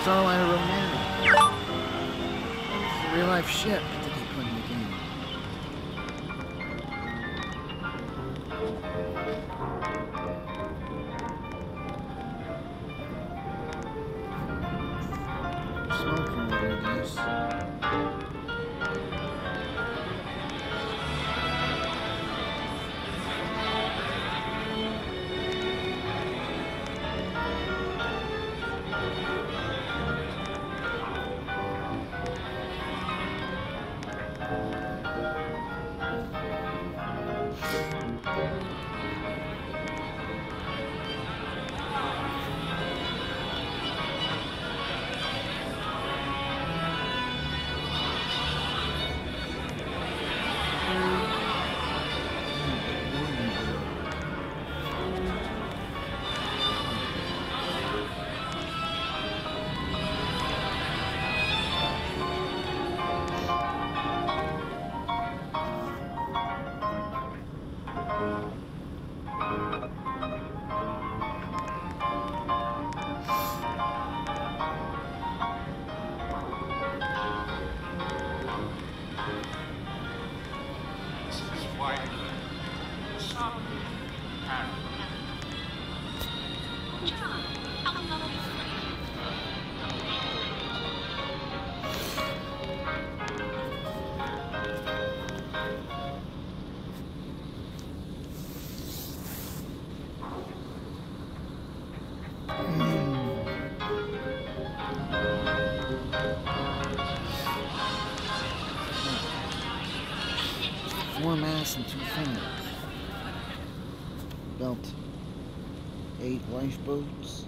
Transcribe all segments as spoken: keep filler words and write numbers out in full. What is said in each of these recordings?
Starliner Romanic. It's a real life ship that they put in the game. Smoking radius. Four masts and two fingers. Built eight lifeboats.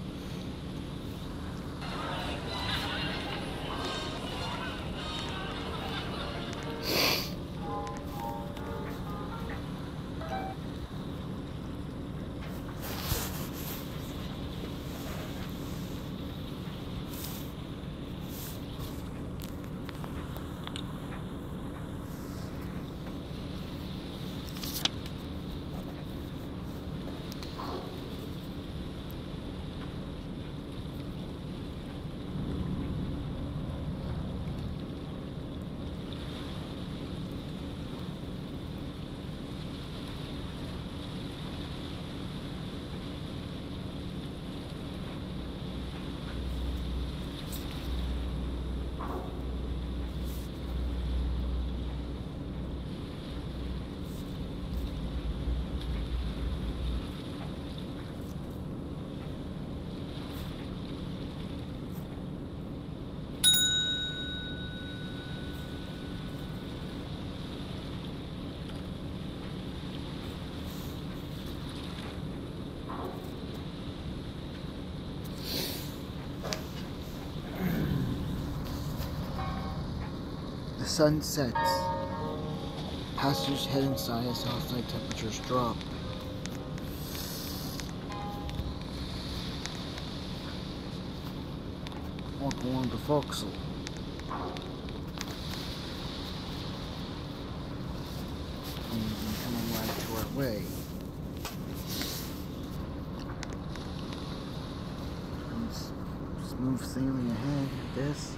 The sun sets. Passengers head inside as outside temperatures drop. Walk along the forecastle. And coming right to our way. And smooth sailing ahead. This.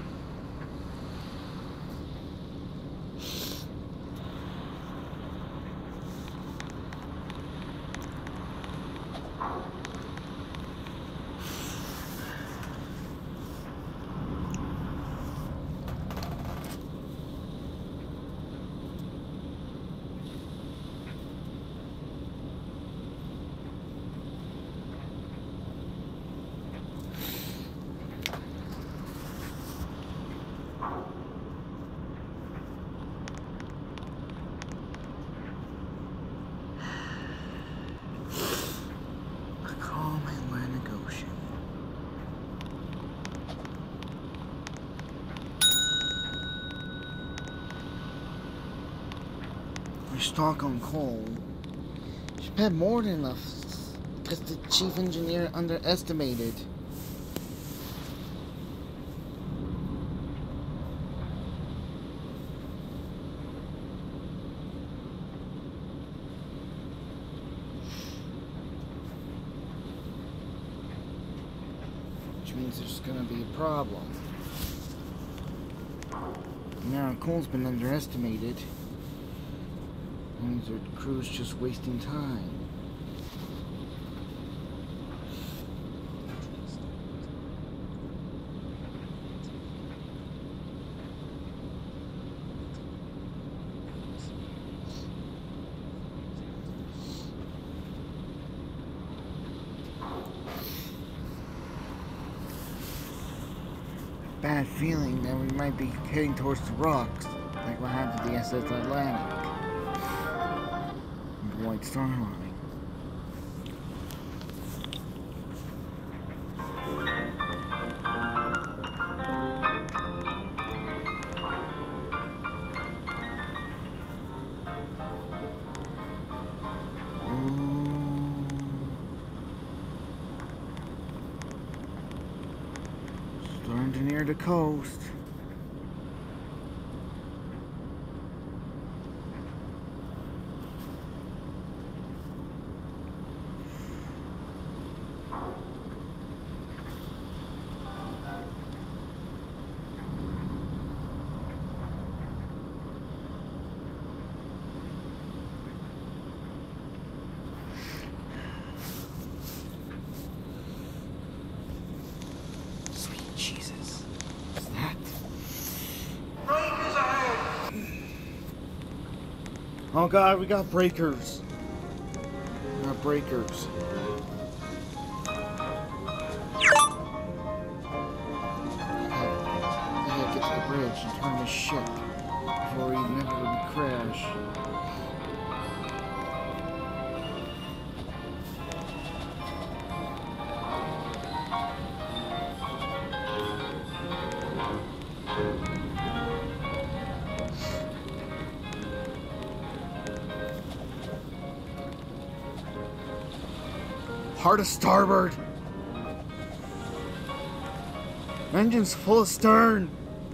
Stock on coal. Should have more than enough because the chief engineer underestimated. which means there's gonna be a problem. Now, coal's been underestimated. That means their crew's just wasting time. Bad feeling that we might be heading towards the rocks, like what happened to the S S Atlantic. The White Star Line. Starting to near the coast. Oh god, we got breakers. We got breakers. I gotta get to the bridge and turn this ship before we inevitably crash. Hard to starboard. Engine's full astern.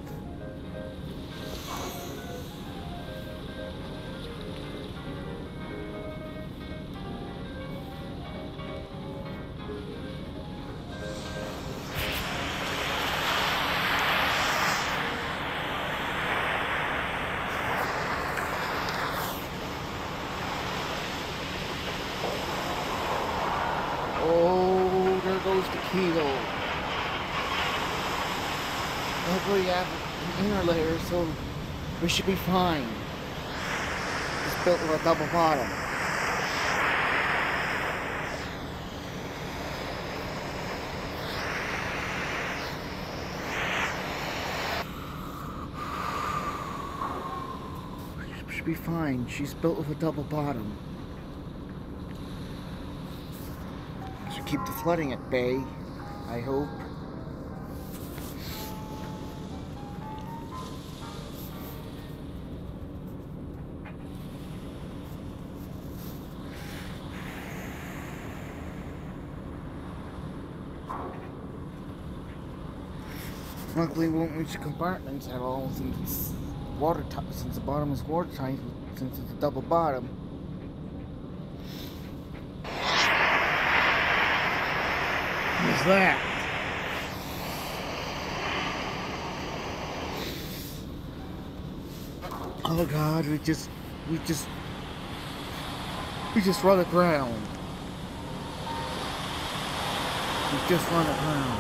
Oh, there goes the keel. Luckily, we have an inner layer, so we should be fine. It's built with a double bottom. We should be fine. She's built with a double bottom. Keep the flooding at bay, I hope. Luckily, we won't reach the compartments at all since it's watertight. Since the bottom is watertight, since it's a double bottom. What is that? Oh god, we just, we just, we just run aground. We just run aground.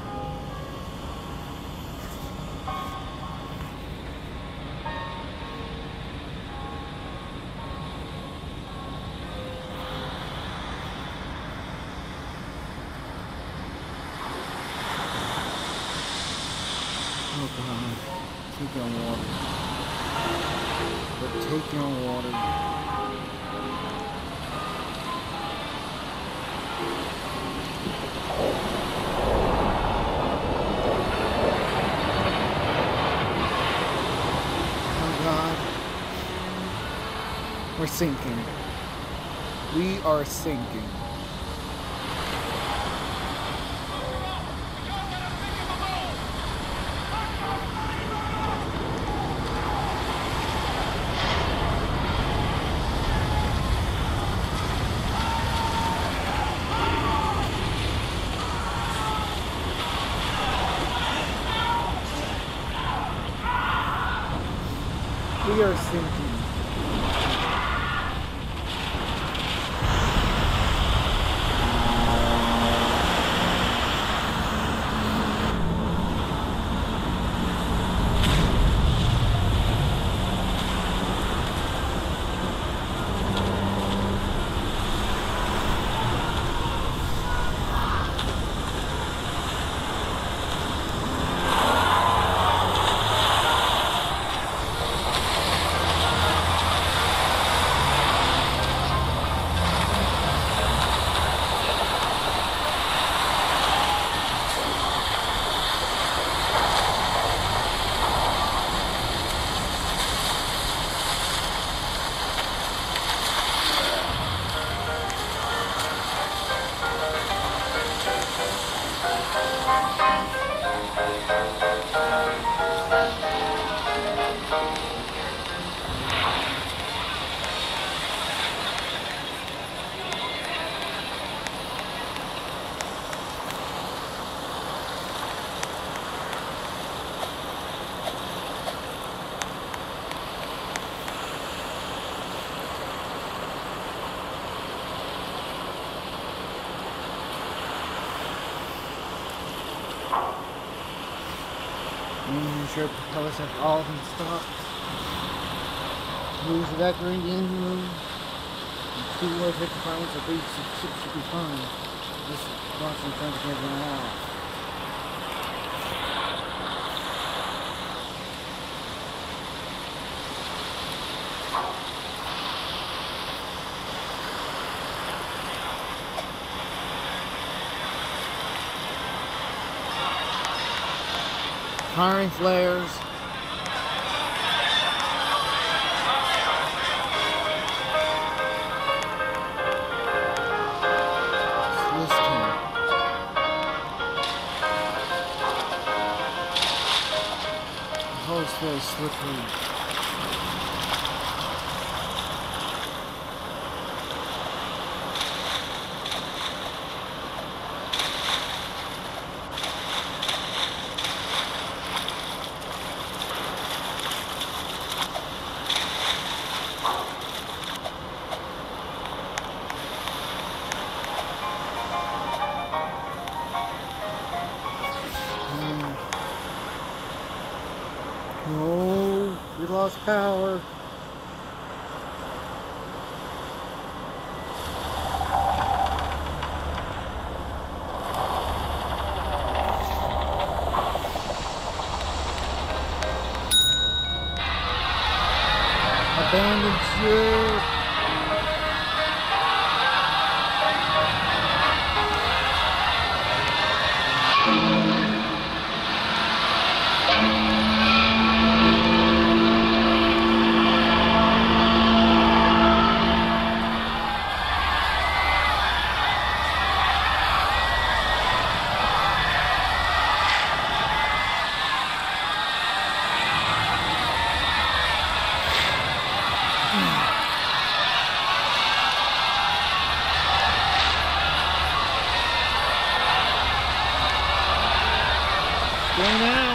Oh god, taking on water. We're taking on water. Oh god. We're sinking. We are sinking. we are sinking. Making sure propellers have all been stopped. Please evacuate the engine room. Two more hit departments of each ship should be fine. This Boston trying to get run off. Firing flares. Oh, it's very slippery. Oh, we lost power. Abandoned ship. Going out.